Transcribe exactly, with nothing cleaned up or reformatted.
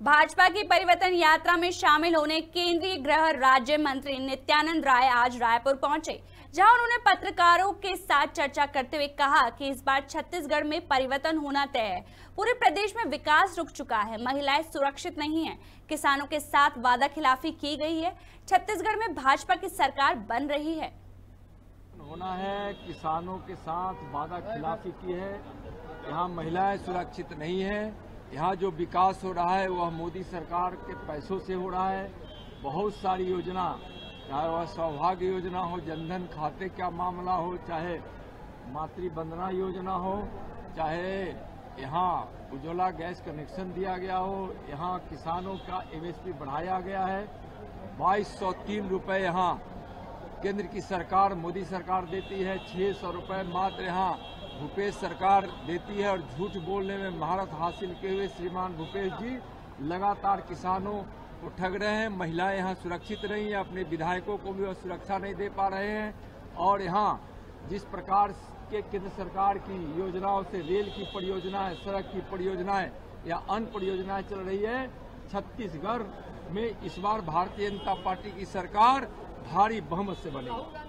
भाजपा की परिवर्तन यात्रा में शामिल होने केंद्रीय गृह राज्य मंत्री नित्यानंद राय आज रायपुर पहुंचे, जहां उन्होंने पत्रकारों के साथ चर्चा करते हुए कहा कि इस बार छत्तीसगढ़ में परिवर्तन होना तय है। पूरे प्रदेश में विकास रुक चुका है, महिलाएं सुरक्षित नहीं है, किसानों के साथ वादा खिलाफी की गई है। छत्तीसगढ़ में भाजपा की सरकार बन रही है। होना है, किसानों के साथ वादा खिलाफी की है। यहाँ महिलाएं सुरक्षित नहीं है। यहाँ जो विकास हो रहा है वह मोदी सरकार के पैसों से हो रहा है। बहुत सारी योजना, चाहे वह सौभाग्य योजना हो, जनधन खाते का मामला हो, चाहे मातृ वंदना योजना हो, चाहे यहाँ उज्ज्वला गैस कनेक्शन दिया गया हो, यहाँ किसानों का एमएसपी बढ़ाया गया है। बाईस सौ तीन रुपये यहाँ केंद्र की सरकार, मोदी सरकार देती है। छह सौ रुपये मात्र यहाँ भूपेश सरकार देती है। और झूठ बोलने में महारत हासिल किए हुए श्रीमान भूपेश जी लगातार किसानों को ठग रहे हैं। महिलाएं यहाँ सुरक्षित नहीं है, अपने विधायकों को भी वह सुरक्षा नहीं दे पा रहे हैं। और यहाँ जिस प्रकार के केंद्र सरकार की योजनाओं से रेल की परियोजनाएं, सड़क की परियोजनाएं या अन्य परियोजनाएं चल रही है, छत्तीसगढ़ में इस बार भारतीय जनता पार्टी की सरकार भारी बहुमत से बनेगी।